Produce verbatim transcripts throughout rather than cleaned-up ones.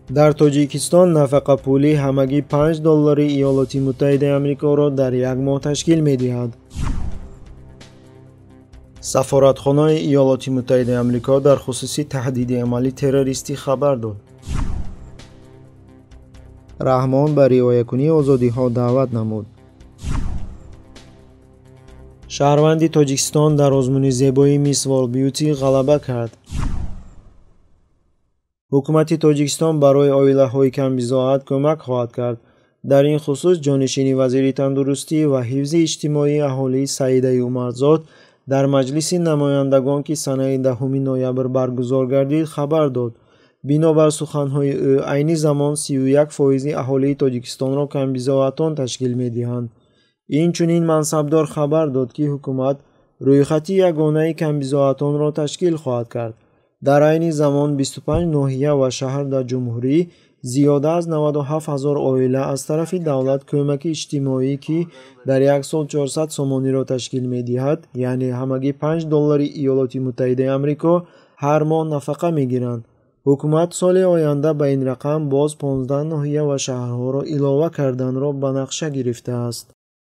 дар Тоҷикистон нафақапулӣ ҳамагӣ панҷ доллари Иёлоти Муттаҳидаи Амрикоро дар як моҳ ташкил медиҳад. Сафоратхонаи Иёлоти Муттаҳидаи Амрико дар хусуси таҳдиди амали террористӣ хабар дод. Раҳмон ба риоякунии озодиҳо даъват намуд. Шаҳрванди Тоҷикистон дар озмуни зебоии Miss World Beauty ғалаба кард. ҳукумати Тоҷикистон барои оилаҳои камбизоат кӯмак хоҳад кард. Дар ин хусус ҷонишини вазири тандурустӣ ва ҳифзи иҷтимоии аҳолии Саидаи Умарзод дар маҷлиси намояндагон ки санаи даҳуми ноябр баргузор гардид хабар дод. Бинобар суханҳои ӯ, айни замон си و یک фоизи аҳолии Тоҷикистонро камбизоатон ташкил медиҳанд. Инчунин мансабдор хабар дод ки ҳукумат рӯйхати ягонаи камбизоатонро ташкил хоҳад кард. дар айни замон бисту панҷ ноҳия ва шаҳр дар ҷумҳурӣ зиёда аз наваду ҳафт ҳазор оила аз тарафи давлат кӯмаки иҷтимоӣ ки дар як сол чорсад сомониро ташкил медиҳад, яъне ҳамагӣ панҷ доллари Иёлоти Муттаҳидаи Амрико ҳар моҳ нафақа мегиранд. ҳукумат соли оянда ба ин рақам боз понздаҳ ноҳия ва шаҳрҳоро илова карданро ба нақша гирифтааст.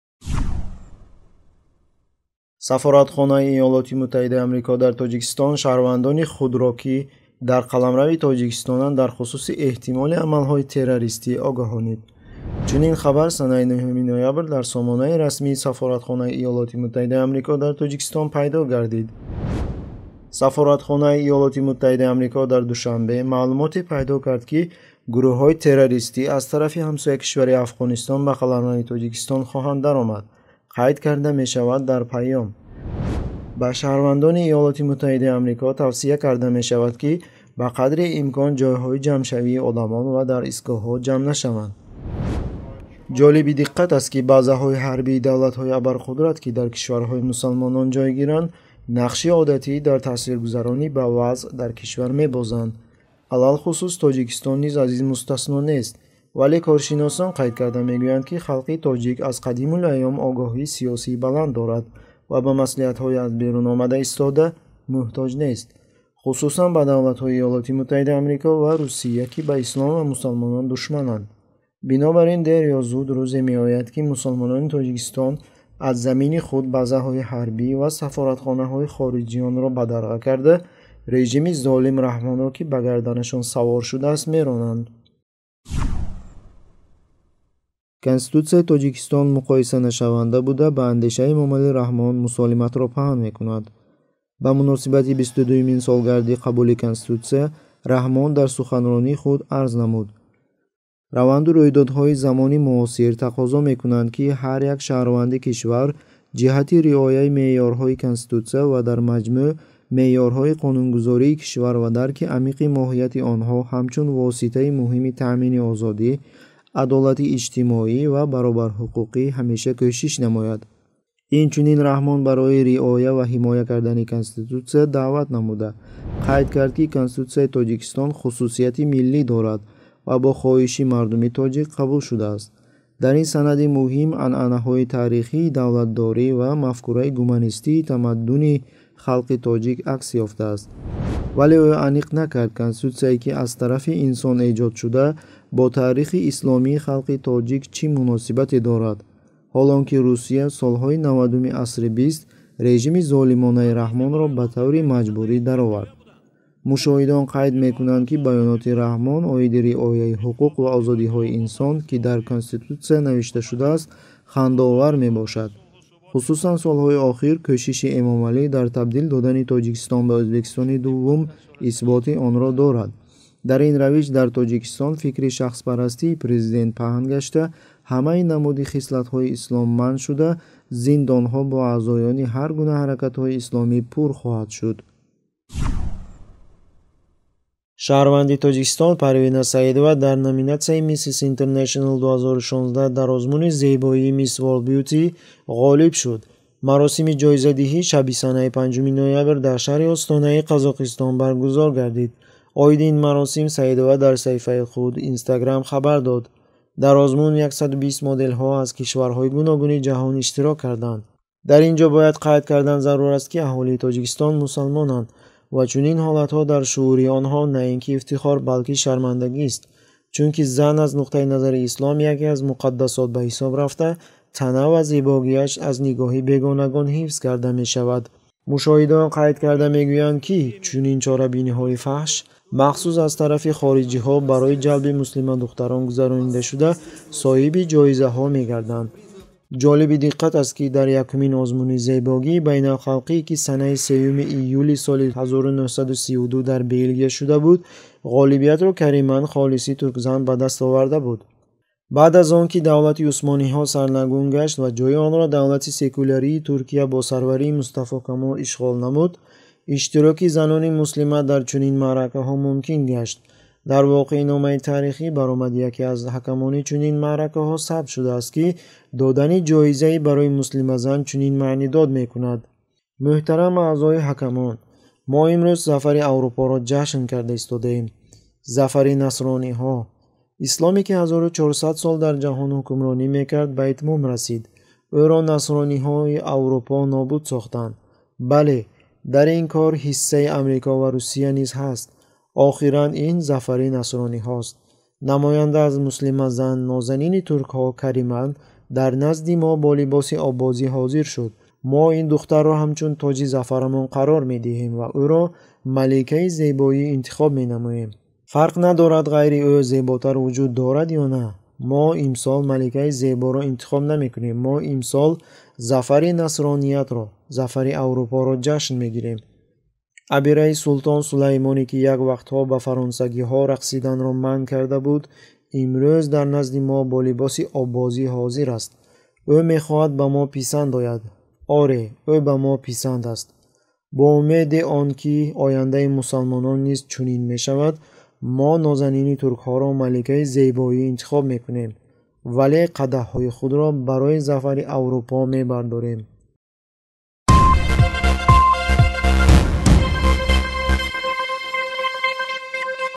Сафоратхонаи Иёлоти Муттаҳидаи Амрико дар Тоҷикистон шаҳрвандони худро ки дар қаламрави Тоҷикистонанд дар хусуси эҳтимоли амалҳои террористӣ огоҳонид. Чунин хабар санаи нӯҳуми ноябр дар сомонаи расмии Сафоратхонаи Иёлоти Муттаҳидаи Амрико дар Тоҷикистон пайдо гардид. Сафоратхонаи Иёлоти Муттаҳидаи Амрико дар душанбе маълумоте пайдо кард ки гурӯҳҳои террористӣ аз тарафи ҳамсояи кишвари Афғонистон ба қаламрави Тоҷикистон хоҳанд даромад, қайд карда мешавад дар паём. ба шаҳрвандони Иёлоти Муттаҳидаи Амрико тавсия карда мешавад ки ба қадри имкон ҷойҳои ҷамъшавии одамон ва дар истгоҳҳо ҷамъ нашаванд. ҷолиби диққат аст ки базаҳои ҳарбии давлатҳои абарқудрат ки дар кишварҳои мусалмонон ҷойгиранд, нақши одатӣ дар таъсиргузаронӣ ба вазъ дар кишвар мебозанд. алалхусус Тоҷикистон низ аз ин мустасно нест, вале коршиносон қайд карда мегӯянд ки халқи тоҷик аз қадимулайём огоҳии сиёсии баланд дорад ва ба маслиҳатҳои аз берун омада истода муҳтоҷ нест, хусусан ба давлатҳои Иёлоти Муттаҳидаи Амрико ва Русия ки ба ислом ва мусалмонон душмананд. Бинобар ин дер ё зуд рӯзе меояд ки мусалмонони Тоҷикистон аз замини худ базаҳои ҳарбӣ ва сафоратхонаҳои хориҷиёнро ба дарға карда, режими золим Раҳмонро ки ба гарданашон савор шудааст меронанд. Конститутсияи Тоҷикистон муқоисанашаванда буда ба андешаи Эмомалӣ Раҳмон мусолиматро паҳн мекунад. Ба муносибати бисту дуюмин солгарди қабули Конститутсия, Раҳмон дар суханронии худ арз намуд: раванду рӯйдодҳои замони муосир тақозо мекунанд ки ҳар як шаҳрванди кишвар ҷиҳати риояи меъёрҳои Конститутсия ва дар маҷмӯъ меъёрҳои қонунгузории кишвар ва дарки амиқи моҳияти онҳо ҳамчун воситаи муҳими таъмини озодӣ, адолати иҷтимоӣ ва баробарҳуқуқӣ ҳамеша кӯшиш намояд. Инчунин Раҳмон барои риоя ва ҳимоя кардани Конститутсия даъват намуда, қайд кард ки Конститутсияи Тоҷикистон хусусияти миллӣ дорад ва бо хоҳиши мардуми тоҷик қабул шудааст. дар ин санади муҳим анъанаҳои таърихии давлатдорӣ ва мафкураи гуманистии тамаддуни халқи тоҷик акс ёфтааст. вале ӯ аниқ накард Конститутсияе ки аз тарафи инсон эҷод шуда бо таърихи исломии халқи тоҷик чӣ муносибате дорад, ҳолон ки Русия солҳои навадуми асри бист режими золимонаи Раҳмонро ба таври маҷбурӣ даровард. мушоҳидон қайд мекунанд ки баёноти Раҳмон оиди риояи ҳуқуқ ва озодиҳои инсон ки дар Конститутсия навишта шудааст хандаовар мебошад. хусусан солҳои охир кӯшиши Эмомалӣ дар табдил додани Тоҷикистон ба Ӯзбекистони дуввум исботи онро дорад. дар ин равиш дар Тоҷикистон фикри шахспарастии президент паҳн гашта, ҳамаи намуди хислатҳои исломманд шуда, зиндонҳо бо аъзоёни ҳар гуна ҳаракатҳои исломӣ пур хоҳад шуд. шаҳрванди Тоҷикистон Парвина Саидова дар номинатсияи Misses International ду ҳазору шонздаҳ дар озмуни зебоии Miss World Beauty ғолиб шуд. маросими ҷоизадиҳӣ шаби санаи панҷуми ноябр дар шаҳри Остонаи Қазоқистон баргузор гардид. оиди ин маросим Саидова дар саҳифаи худ Instagram хабар дод. дар озмун яксаду бист моделҳо аз кишварҳои гуногуни ҷаҳон иштирок карданд. дар ин ҷо бояд қайд кардан зарур аст ки аҳолии Тоҷикистон мусалмонанд ва чунин ҳолатҳо дар шуури онҳо на ин ки ифтихор балки шармандагист. чунки зан аз нуқтаи назари ислом яке аз муқаддасот ба ҳисоб рафта, тана ва зебогиаш аз нигоҳи бегонагон ҳифз карда мешавад. мушоҳидаон қайд карда мегӯянд, ки чунин чорабиниҳои фаҳш махсус аз тарафи хориҷиҳо барои ҷалби муслима духтарон гузаронида шуда соҳиби ҷоизаҳо мегарданд. ҷолиби диққат аст, ки дар якумин озмуни зебогии байналхалқӣ, ки санаи сеюми июли соли ҳазору нӯҳсаду сию ду дар Белгия шуда буд, ғолибиятро Кариман Холиси туркзан ба даст оварда буд. баъд аз он ки давлати усмониҳо сарнагун гашт ва ҷойи онро давлати секулярии Туркия бо сарварии Мустафо Камол ишғол намуд, иштироки занони муслима дар чунин маъракаҳо мумкин гашт. дар воқеъномаи таърихӣ баромад яке аз ҳакамони чунин маъракаҳо сабт шудааст, ки додани ҷоизае барои муслимазан чунин маънӣ дод мекунад. муҳтарам аъзои ҳакамон, мо имрӯз зафари Аврупоро ҷашн карда истодаем. зафари насрониҳо. исломе ки ҳазору чорсад сол дар ҷаҳон ҳукмронӣ мекард, ба итмом расид. ӯро насрониҳои Аврупо нобуд сохтанд. бале, дар ин кор ҳиссаи Амрико ва Русия низ ҳаст. охиран ин зафари насрониҳост. намоянда аз муслима зан нозанини туркҳо Кариман дар назди мо бо либоси обозӣ ҳозир шуд. мо ин духтарро ҳамчун тоҷи зафарамон қарор медиҳем ва ӯро маликаи зебоӣ интихоб менамоем. фарқ надорад ғайри ӯ зеботар вуҷуд дорад ё на. мо имсол маликаи зеборо интихоб намекунем. мо имсол зафари насрониятро, зафари Аврупоро ҷашн мегирем. абираи султон Сулаймоне, ки як вақтҳо ба фаронсагиҳо рақсиданро манъ карда буд, имрӯз дар назди мо бо либоси обозӣ ҳозир аст. ӯ мехоҳад ба мо писанд ояд. оре, ӯ ба мо писанд аст. бо умеди он ки ояндаи мусалмонон низ чунин мешавад, мо нозанини туркҳоро маликаи зебоӣ интихоб мекунем, вале қадаҳҳои худро барои зафари Аврупо мебардорем.